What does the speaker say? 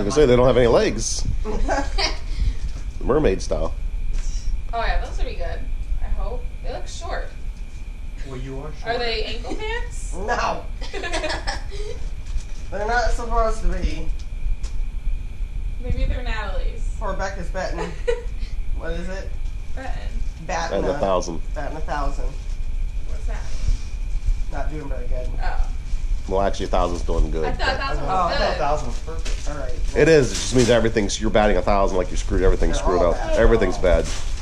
gonna say they don't have any legs. Mermaid style. Oh yeah, those would be good. I hope. They look short. Well, you are short. Are they ankle pants? No. They're not supposed to be. Maybe they're Natalie's. Poor Becca's betting. What is it? Betting. Batting And 1,000. Batting 1,000. What's that mean? Not doing very good. Oh. Well, actually, 1,000's doing good. I thought that's Oh, what I was thought good. 1,000 was perfect. All right. It is. It just means everything's. You're batting 1,000 like you're screwed. Everything's They're screwed all up. bad. Everything's bad.